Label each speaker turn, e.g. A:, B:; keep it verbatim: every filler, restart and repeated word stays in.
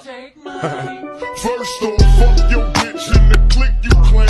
A: First off, fuck your bitch in the clique you claim.